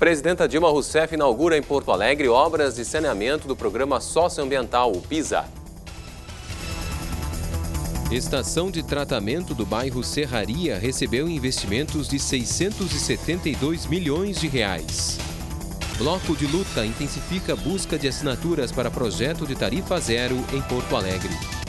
Presidenta Dilma Rousseff inaugura em Porto Alegre obras de saneamento do programa socioambiental, o PISA. Estação de tratamento do bairro Serraria recebeu investimentos de 672 milhões de reais. Bloco de luta intensifica a busca de assinaturas para projeto de tarifa zero em Porto Alegre.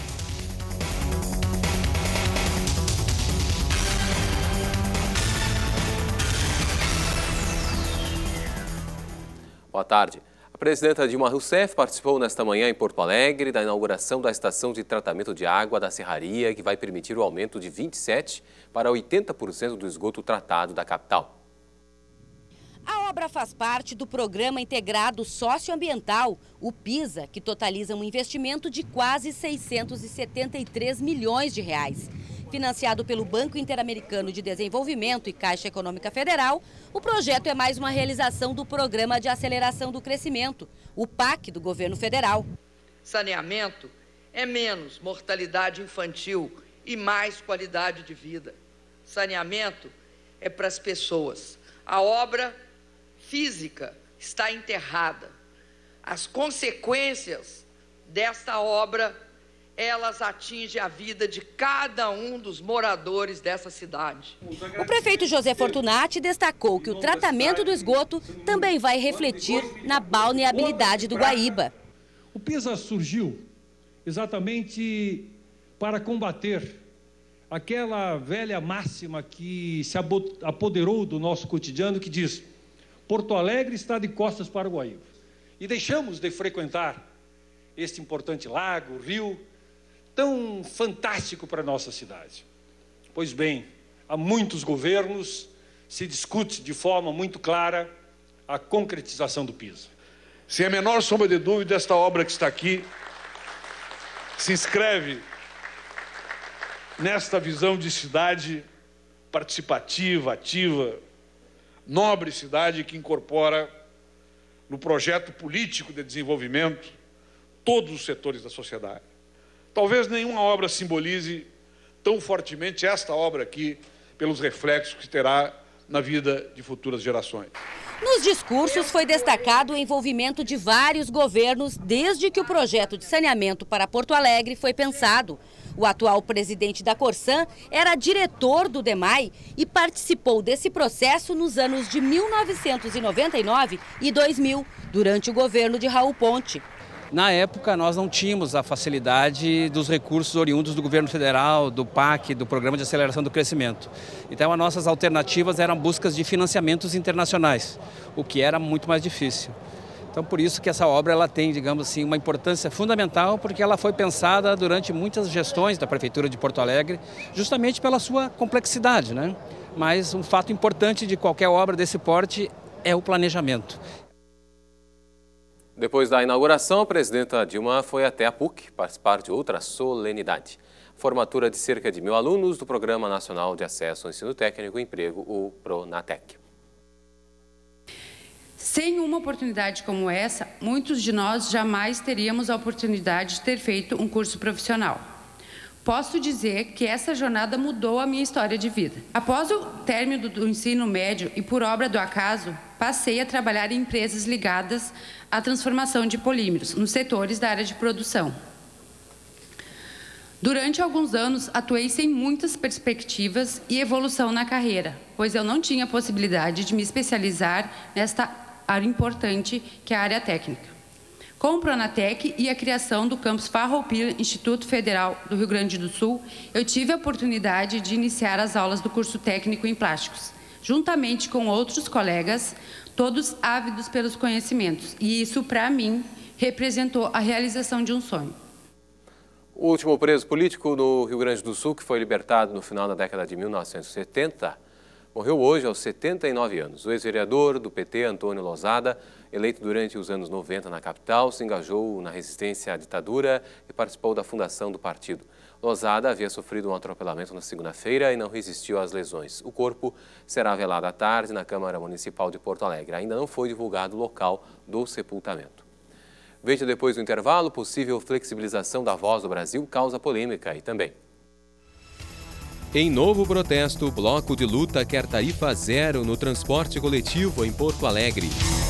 Boa tarde. A presidenta Dilma Rousseff participou nesta manhã em Porto Alegre da inauguração da estação de tratamento de água da Serraria, que vai permitir o aumento de 27% para 80% do esgoto tratado da capital. A obra faz parte do Programa Integrado Socioambiental, o PISA, que totaliza um investimento de quase 673 milhões de reais. Financiado pelo Banco Interamericano de Desenvolvimento e Caixa Econômica Federal, o projeto é mais uma realização do Programa de Aceleração do Crescimento, o PAC do governo federal. Saneamento é menos mortalidade infantil e mais qualidade de vida. Saneamento é para as pessoas. A obra física está enterrada. As consequências desta obra, elas atingem a vida de cada um dos moradores dessa cidade. O prefeito José Fortunati destacou que o tratamento do esgoto também vai refletir na balneabilidade do Guaíba. O PISA surgiu exatamente para combater aquela velha máxima que se apoderou do nosso cotidiano, que diz: Porto Alegre está de costas para o Guaíba. E deixamos de frequentar este importante lago, rio, tão fantástico para a nossa cidade. Pois bem, há muitos governos se discute de forma muito clara a concretização do PISA. Sem a menor sombra de dúvida, esta obra que está aqui se inscreve nesta visão de cidade participativa, ativa, nobre cidade que incorpora no projeto político de desenvolvimento todos os setores da sociedade. Talvez nenhuma obra simbolize tão fortemente esta obra aqui, pelos reflexos que terá na vida de futuras gerações. Nos discursos foi destacado o envolvimento de vários governos desde que o projeto de saneamento para Porto Alegre foi pensado. O atual presidente da Corsan era diretor do DEMAI e participou desse processo nos anos de 1999 e 2000, durante o governo de Raul Ponte. Na época, nós não tínhamos a facilidade dos recursos oriundos do governo federal, do PAC, do Programa de Aceleração do Crescimento. Então, as nossas alternativas eram buscas de financiamentos internacionais, o que era muito mais difícil. Então, por isso que essa obra ela tem, digamos assim, uma importância fundamental, porque ela foi pensada durante muitas gestões da Prefeitura de Porto Alegre, justamente pela sua complexidade, né? Mas um fato importante de qualquer obra desse porte é o planejamento. Depois da inauguração, a presidenta Dilma foi até a PUC participar de outra solenidade. Formatura de cerca de 1.000 alunos do Programa Nacional de Acesso ao Ensino Técnico e Emprego, o PRONATEC. Sem uma oportunidade como essa, muitos de nós jamais teríamos a oportunidade de ter feito um curso profissional. Posso dizer que essa jornada mudou a minha história de vida. Após o término do ensino médio e por obra do acaso, passei a trabalhar em empresas ligadas à transformação de polímeros, nos setores da área de produção. Durante alguns anos, atuei sem muitas perspectivas e evolução na carreira, pois eu não tinha possibilidade de me especializar nesta área importante que é a área técnica. Com o PRONATEC e a criação do campus Farroupilha, Instituto Federal do Rio Grande do Sul, eu tive a oportunidade de iniciar as aulas do curso técnico em plásticos, juntamente com outros colegas, todos ávidos pelos conhecimentos. E isso, para mim, representou a realização de um sonho. O último preso político no Rio Grande do Sul, que foi libertado no final da década de 1970, morreu hoje aos 79 anos. O ex-vereador do PT, Antônio Lozada, eleito durante os anos 90 na capital, se engajou na resistência à ditadura e participou da fundação do partido. Lozada havia sofrido um atropelamento na segunda-feira e não resistiu às lesões. O corpo será velado à tarde na Câmara Municipal de Porto Alegre. Ainda não foi divulgado o local do sepultamento. Veja depois do intervalo, possível flexibilização da Voz do Brasil causa polêmica e também. Em novo protesto, o Bloco de Luta quer tarifa zero no transporte coletivo em Porto Alegre.